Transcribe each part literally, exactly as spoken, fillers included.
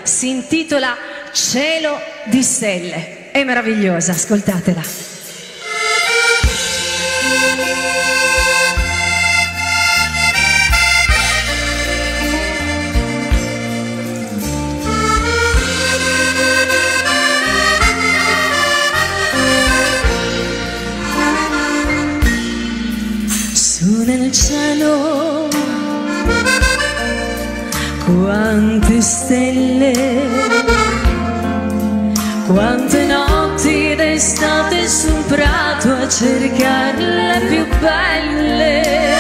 si intitola Cielo di stelle. È meravigliosa, ascoltatela. Su nel cielo quante stelle, quante notti d'estate su un prato a cercare le più belle.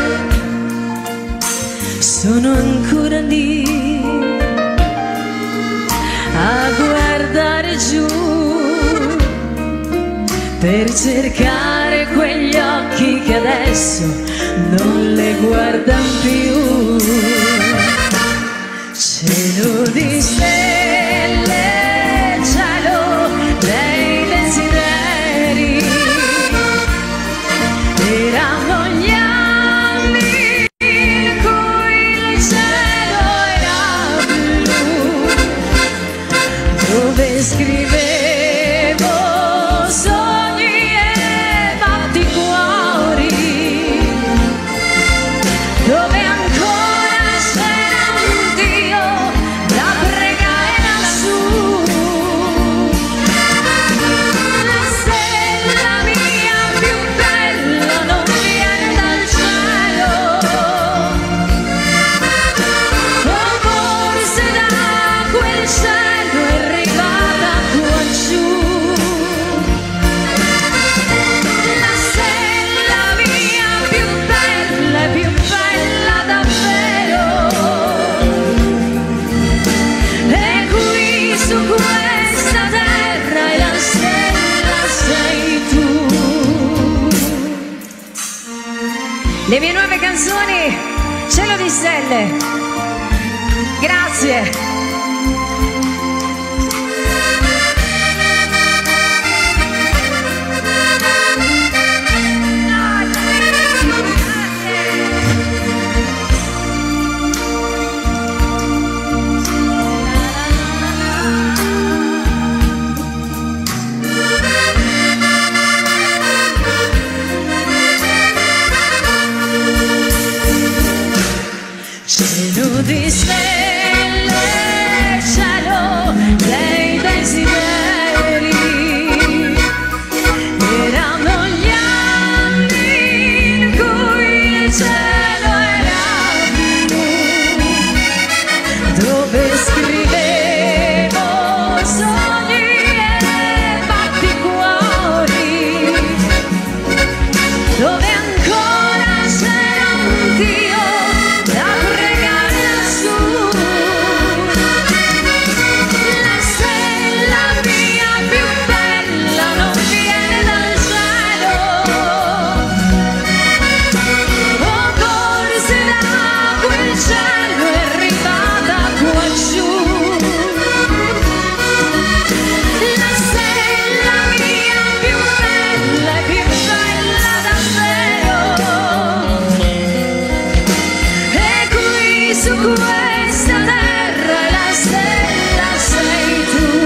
Sono ancora lì a guardare giù per cercare quegli occhi che adesso non le guardano più. Cielo di stelle, cielo dei desideri, erano gli anni in cui il cielo era blu, dove scrivevo sogni e batticuori, dove ancora c'era un Dio da pregare lassù. La stella mia più bella non viene dal cielo, o forse da quel cielo è arrivata qua giù. La stella mia più bella, più bella davvero, è qui su questa terra e la stella sei tu. Le mie nuove canzoni, Cielo di stelle. Grazie. Cielo di stelle, cielo dei desideri, erano gli anni in cui il cielo era blu, dove scrivevo sogni e batticuori, dove ancora c'era un Dio da pregare lassù. La stella mia più bella non viene dal cielo, o forse da quel cielo è arrivata qua giù. La stella mia più bella, più bella davvero, e qui su questa terra e la stella sei tu.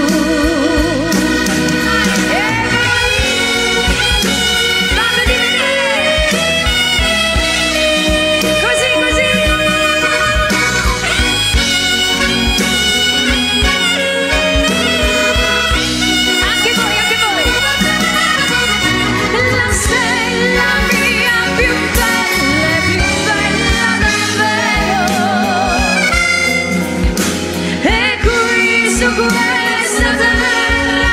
Fammi dire così, così. Anche voi, anche voi. La stella mia più bella, più bella davvero, e qui su questa terra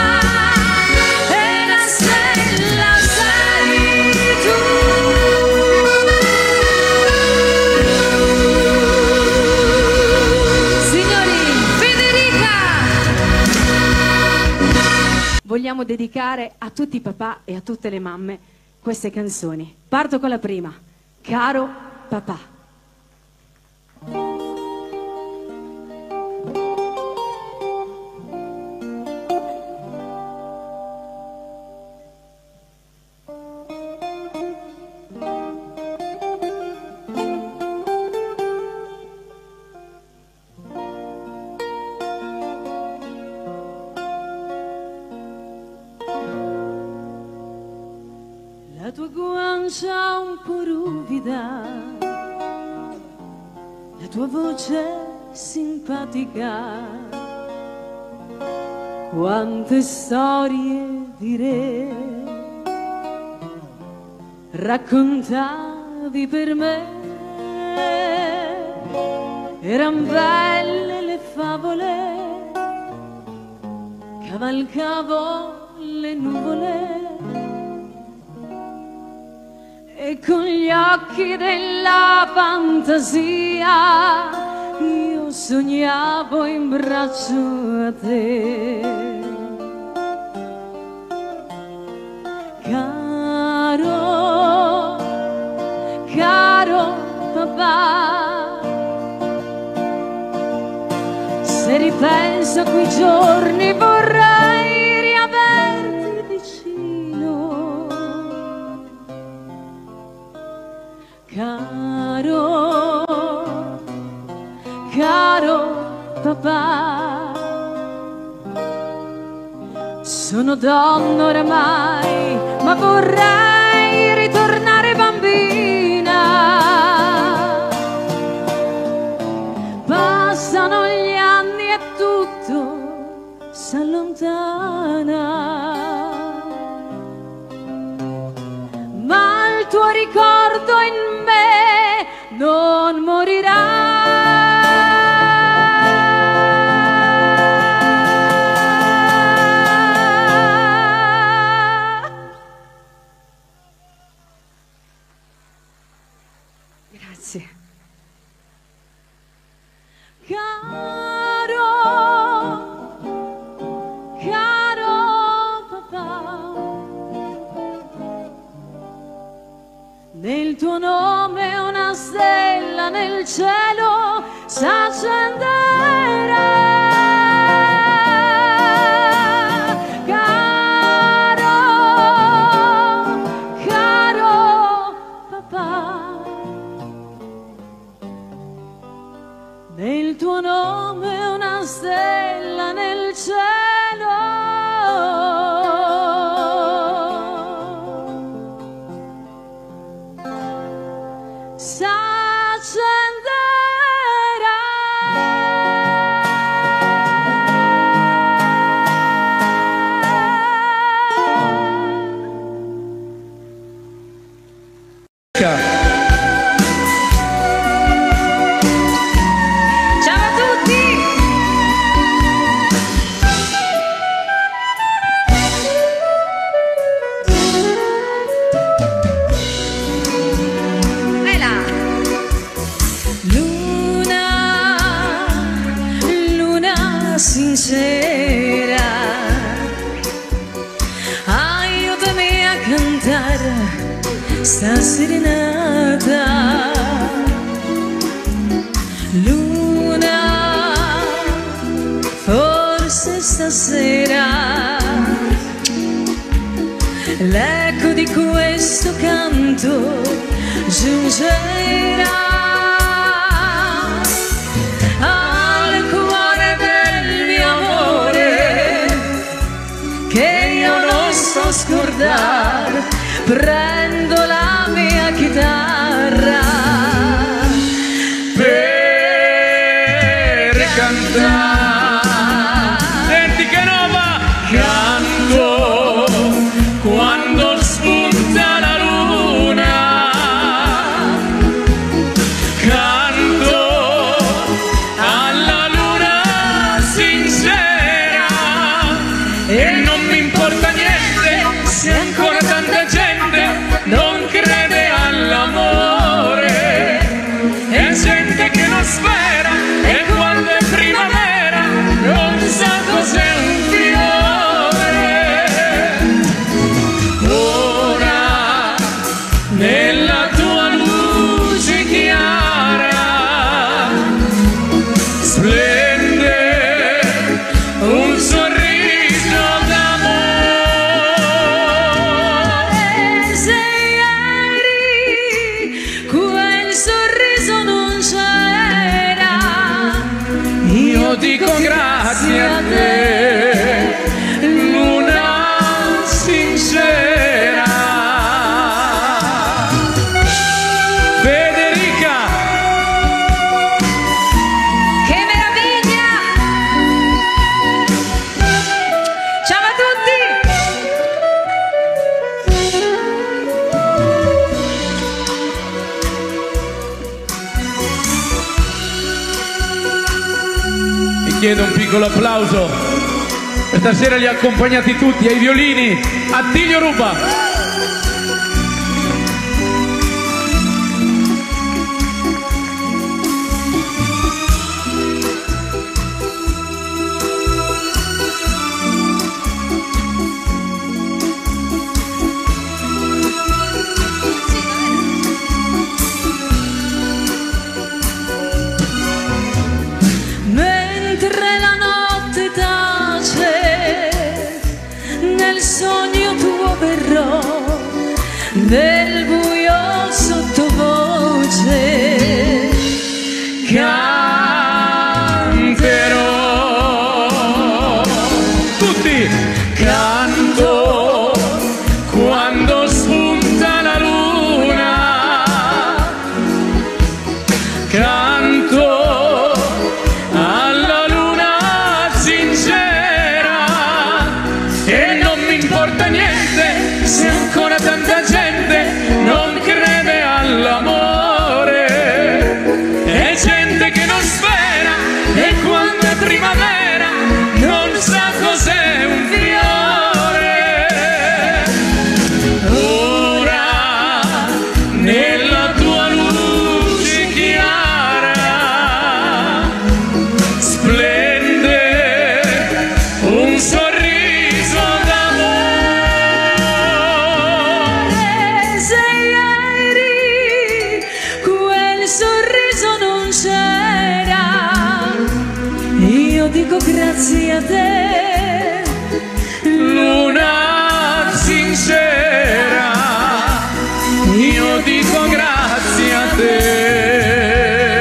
e la stella sei tu. Signori, Federica! Vogliamo dedicare a tutti i papà e a tutte le mamme queste canzoni. Parto con la prima. Caro papà. tua guancia un po' ruvida, la tua voce simpatica, quante storie direi raccontavi per me. Eran belle le favole, cavalcavo le nuvole e con gli occhi della fantasia io sognavo in braccio a te. Caro, caro papà, se ripenso a quei giorni vorrei riaverti vicino. Caro, caro papà, sono donna oramai, ma vorrei ritornare bambina. Passano gli anni e tutto s'allontana, ma il tuo ricordo in me non morirà. Grazie. Caro, caro papà, nel tuo nome una stella nel cielo s'accenderà. Caro, caro papà, nel tuo nome una stella nel cielo s'accenderà. Sincera, aiutami a cantare sta serenata. Luna, forse stasera l'eco di questo canto giungerà scordare. Prendo la mia chitarra per cantare. Senti che roba! Canto quando spunta la luna, canto alla luna sincera e non mi importa niente se ancora tanta gente non crede all'amore. Vi chiedo un piccolo applauso. Questa sera li ha accompagnati tutti ai violini Attilio Ruba. Nel buio sottovoce canterò, tutti canto quando spunta la luna, canto alla luna sincera e non mi importa niente se ancora tanta gente non crede all'amore, è gente che non spera e quando è primavera non sa cos'è un fiore. Ora nella tua luce chiara splende un sorriso dico grazie a te, luna sincera, io dico grazie a te.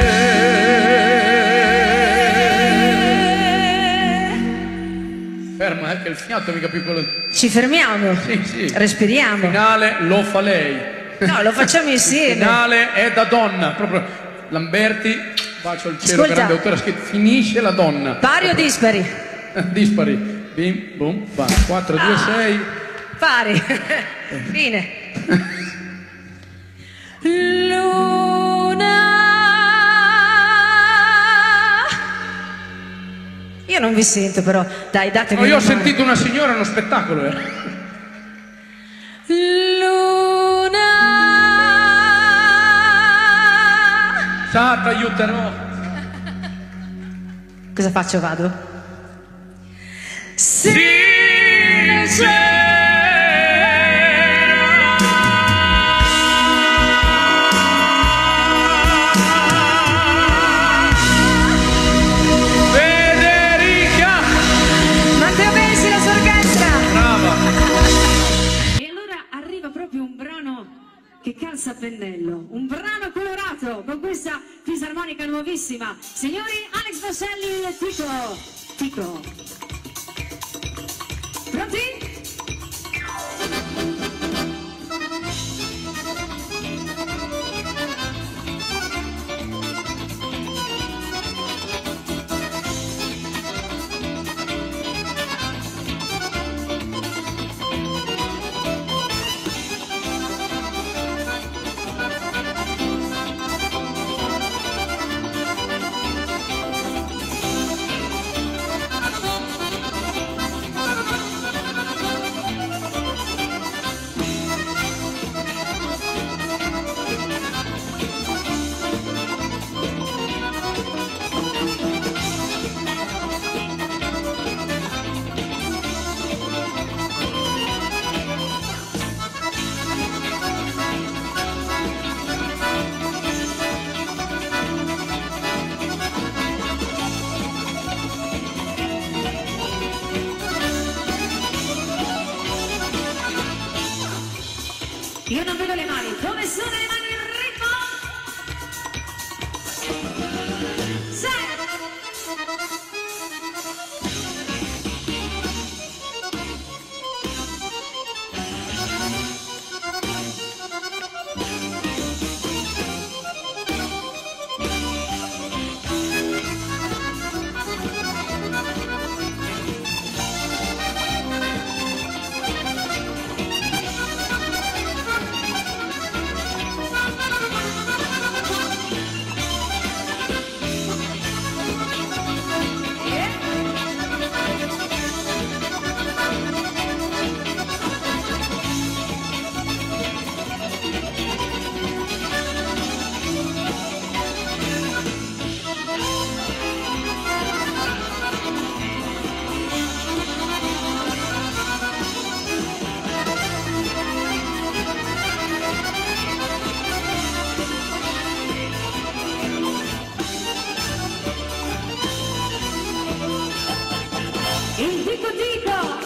Ferma, eh, che il fiato mica più quello. Ci fermiamo, sì, sì. Respiriamo. Il finale lo fa lei. No, lo facciamo insieme. Il finale è da donna, proprio Lamberti. Bacio al cielo, grande autore, finisce la donna. Pari o dispari? Dispari. Bim, boom, va. quattro, due, sei. Pari. Fine. Luna. Io non vi sento però. Dai, datemi. No, io ho sentito una signora a uno spettacolo. Eh. Luna. Sa, ti aiuterò. Cosa faccio? Vado? Sincera. Federica. Matteo Bensi, la sua orchestra. Brava. E allora arriva proprio un brano che calza a pennello, un brano colorato con questa fisarmonica nuovissima. Signori, Alex Vascelli e Tico. Tico. Pronti? Io non vedo le mani, dove sono le mani in ritmo? Sei! il Dico Dico.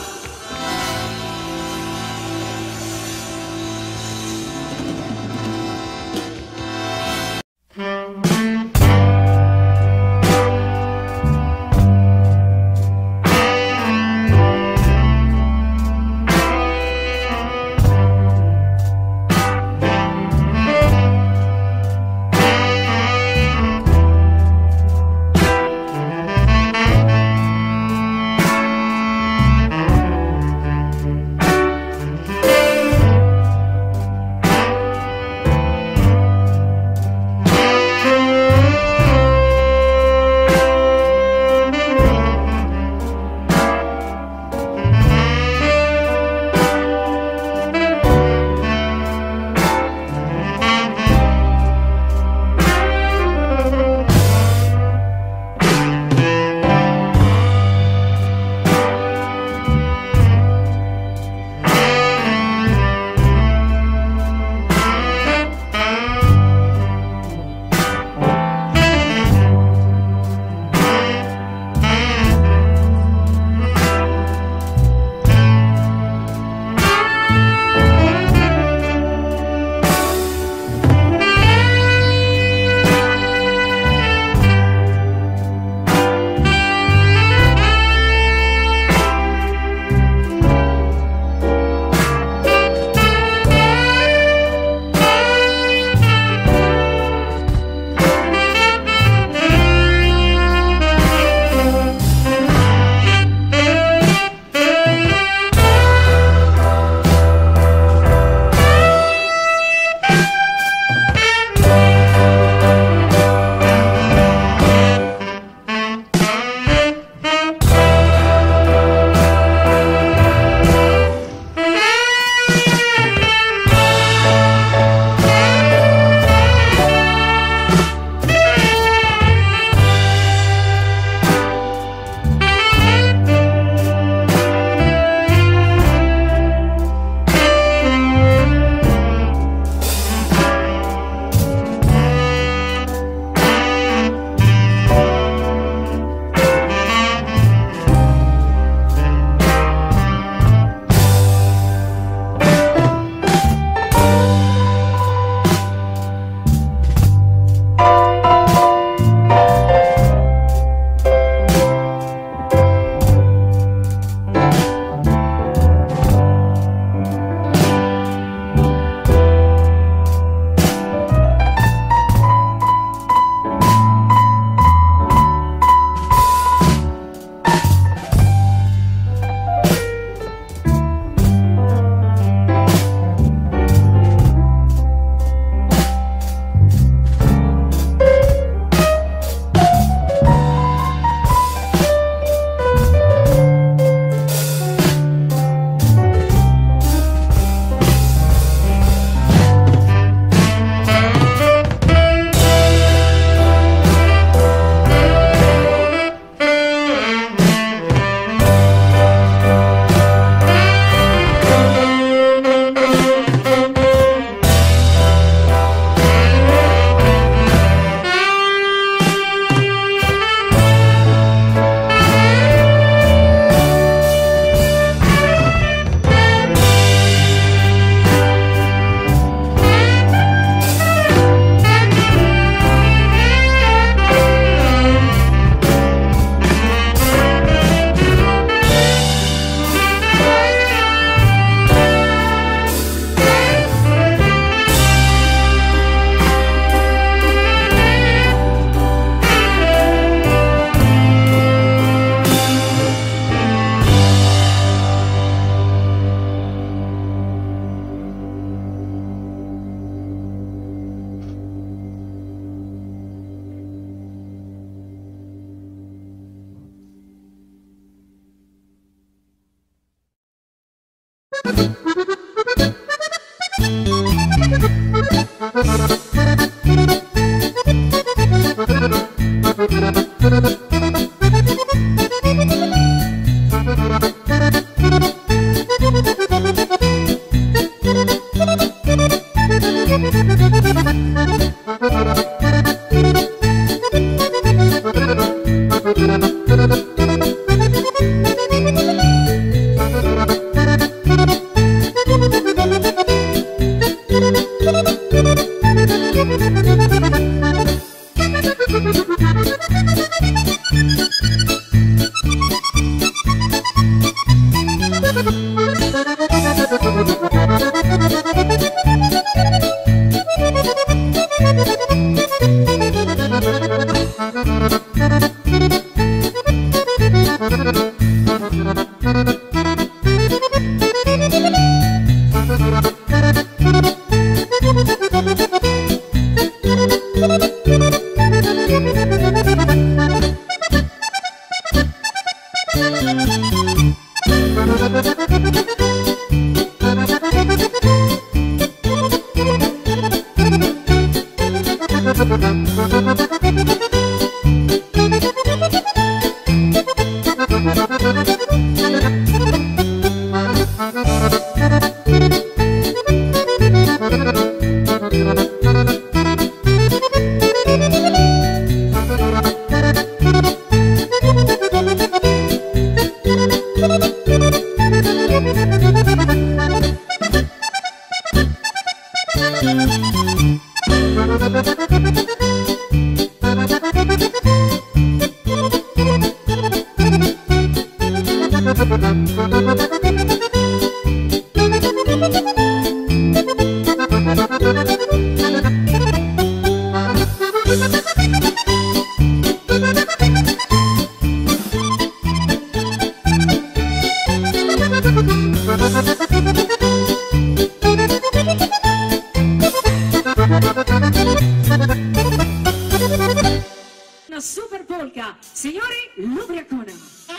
Una super polka, signori, l'ubriacona.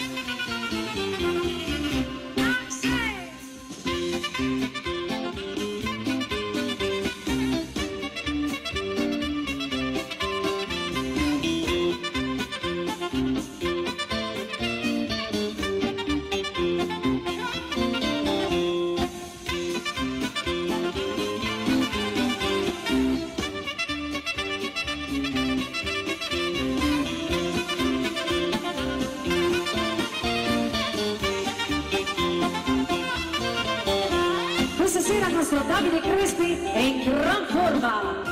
Questa sera il nostro Davide Crespi è in gran forma.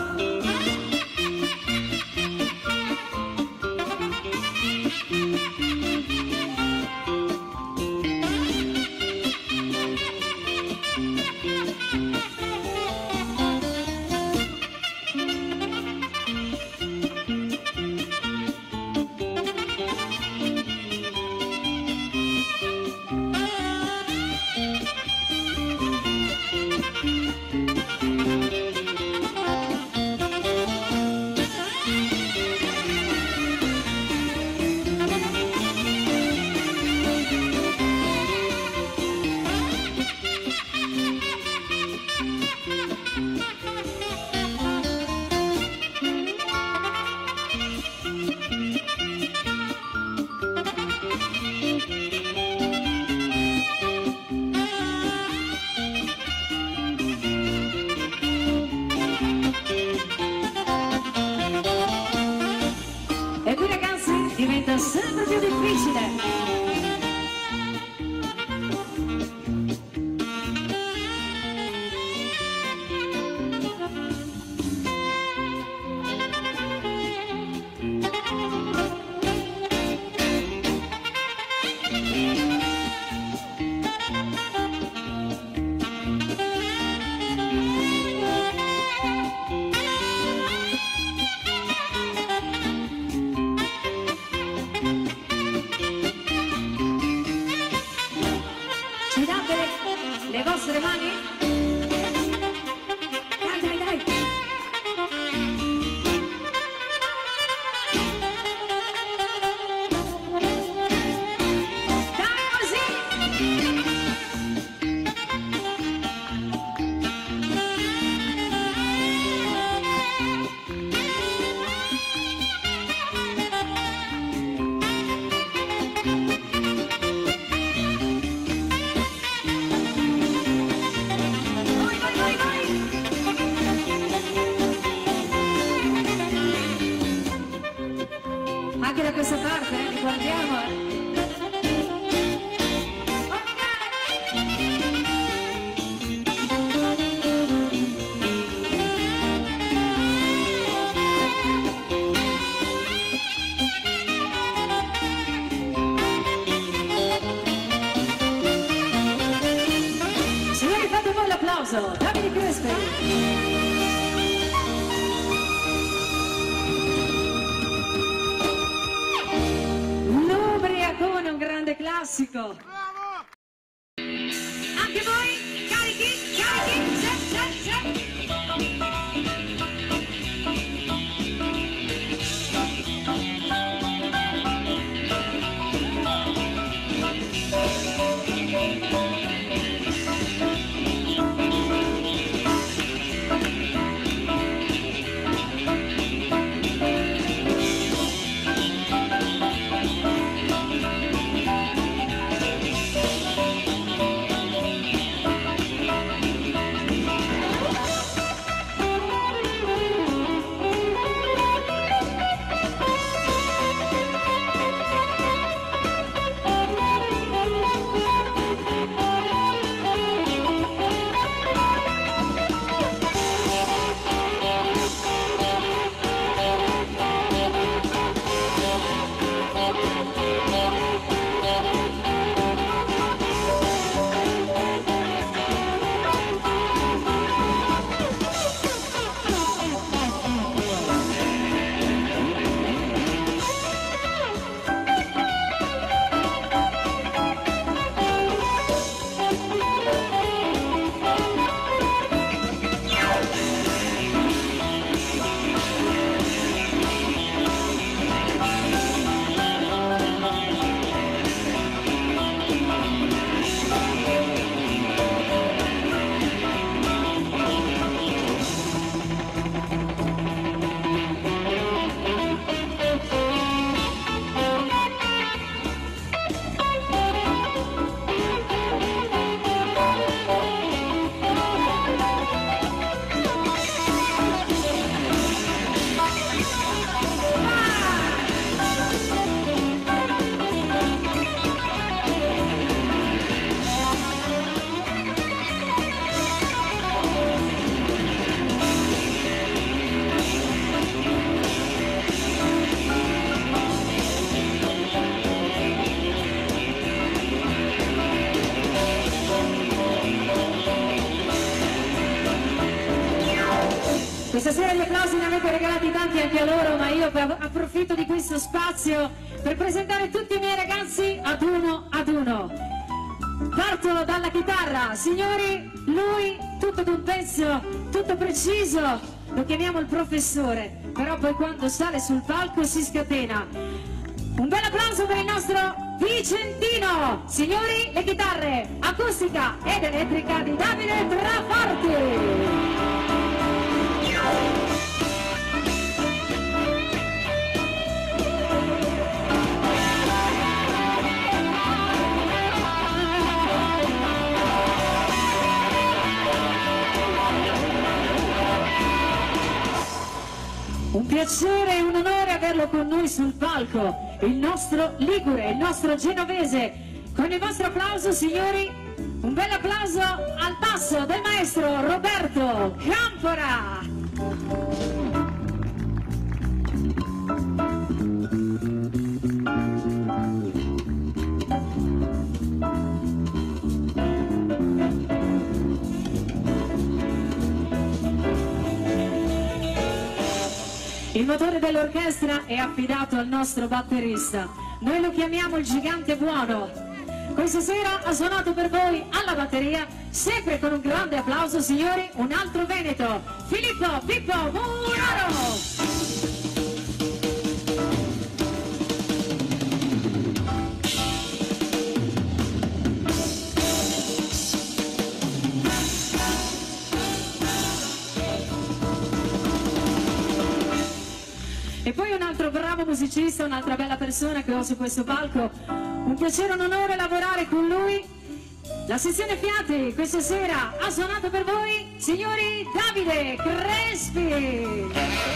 E qui ragazzi diventa sempre più difficile. Ci date le, le vostre mani? Dai, dai, dai! Dai così! Anche da questa parte, eh, li guardiamo. Eh. Signori, fate voi l'applauso, Davide Crespi. Un grande grande classico. Bravo! Anche voi, carichi, carichi, zep, zep, zep. Questa sera gli applausi ne avete regalati tanti anche a loro, ma io approfitto di questo spazio per presentare tutti i miei ragazzi ad uno ad uno. Parto dalla chitarra, signori, lui tutto d'un pezzo, tutto preciso, lo chiamiamo il professore, però poi quando sale sul palco si scatena. Un bel applauso per il nostro Vicentino, signori, le chitarre acustica ed elettrica di Davide Traforti. Un piacere e un onore averlo con noi sul palco, il nostro ligure, il nostro genovese. Con il vostro applauso, signori, un bel applauso al basso del maestro Roberto Campora. Il motore dell'orchestra è affidato al nostro batterista, noi lo chiamiamo il gigante buono. Questa sera ha suonato per voi alla batteria, sempre con un grande applauso, signori, un altro veneto, Filippo Pippo Muraro. E poi un altro bravo musicista, un'altra bella persona che ho su questo palco. Un piacere e un onore lavorare con lui. La sezione fiati questa sera ha suonato per voi, signori, Davide Crespi.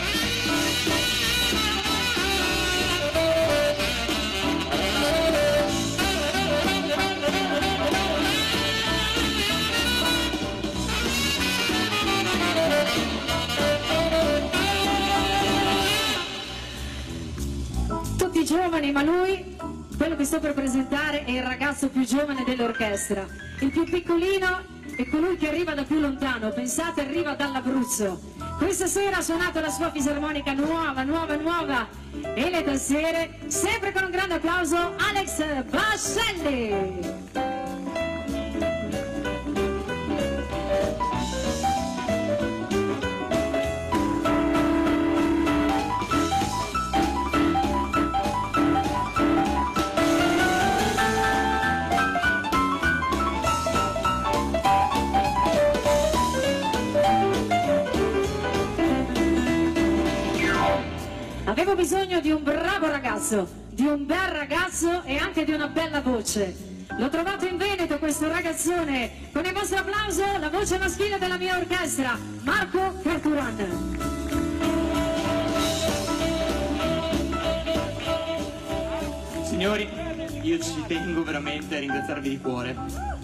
Tutti giovani, ma lui, quello che sto per presentare, è il ragazzo più giovane dell'orchestra, il più piccolino è colui che arriva da più lontano, pensate arriva dall'Abruzzo. Questa sera ha suonato la sua fisarmonica nuova, nuova, nuova e le tastiere, sempre con un grande applauso, Alex Vascelli. Avevo bisogno di un bravo ragazzo, di un bel ragazzo e anche di una bella voce. L'ho trovato in Veneto questo ragazzone, con il vostro applauso la voce maschile della mia orchestra, Marco Carturan. Signori, io ci tengo veramente a ringraziarvi di cuore.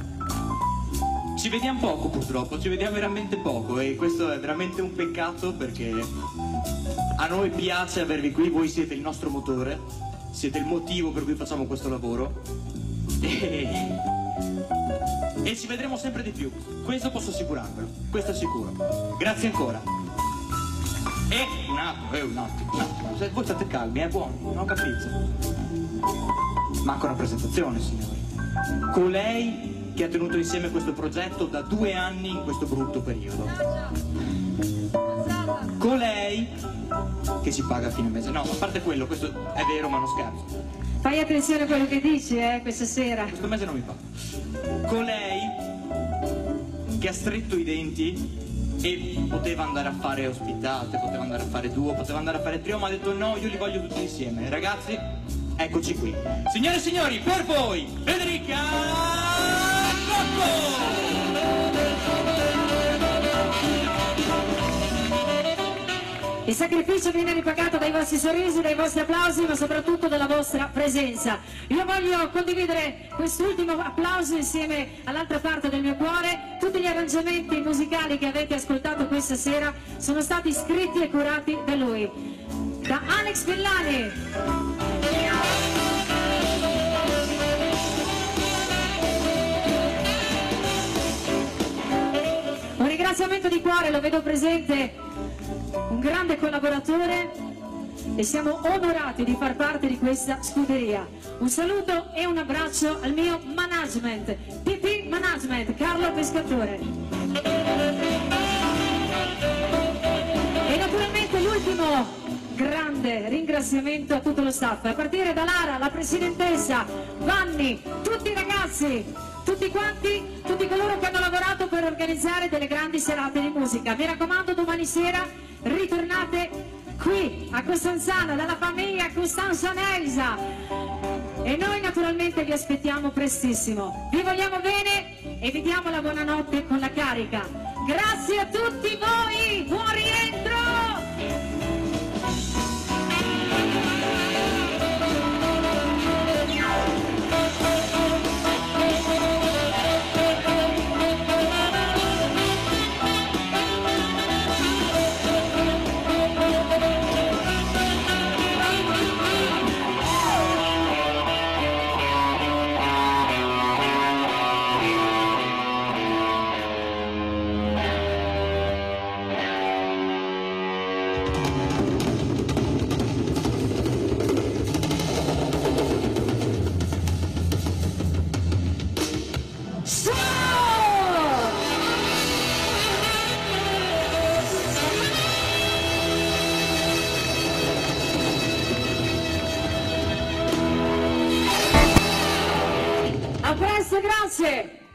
Ci vediamo poco purtroppo, ci vediamo veramente poco e questo è veramente un peccato perché a noi piace avervi qui, voi siete il nostro motore, siete il motivo per cui facciamo questo lavoro e, e ci vedremo sempre di più, questo posso assicurarvelo, questo è sicuro. Grazie ancora. E un attimo, eh, un attimo, un attimo, se voi state calmi, è buono, non ho capito. Manca una presentazione, signori. Colei che ha tenuto insieme questo progetto da due anni in questo brutto periodo. Colei che si paga a fine mese. No, a parte quello, questo è vero ma non scherzo. Fai attenzione a quello che dici, eh, questa sera. Questo mese non mi paga. Colei che ha stretto i denti e poteva andare a fare ospitate, poteva andare a fare duo, poteva andare a fare trio, ma ha detto no, io li voglio tutti insieme. Ragazzi, eccoci qui. Signore e signori, per voi, Federica Rocco! Il sacrificio viene ripagato dai vostri sorrisi, dai vostri applausi, ma soprattutto dalla vostra presenza. Io voglio condividere quest'ultimo applauso insieme all'altra parte del mio cuore. Tutti gli arrangiamenti musicali che avete ascoltato questa sera sono stati scritti e curati da lui, da Alex Villani. Un ringraziamento di cuore, lo vedo presente, un grande collaboratore e siamo onorati di far parte di questa scuderia. Un saluto e un abbraccio al mio management, P P Management, Carlo Pescatore. E naturalmente l'ultimo grande ringraziamento a tutto lo staff, a partire da Lara, la presidentessa, Vanni, tutti i ragazzi, tutti quanti, tutti coloro che hanno lavorato per organizzare delle grandi serate di musica. Mi raccomando, domani sera ritornate qui a Costanzano dalla famiglia Costanzo Nelsa e noi naturalmente vi aspettiamo prestissimo. Vi vogliamo bene e vi diamo la buonanotte con la carica. Grazie a tutti voi, buon rientro! A presto, grazie!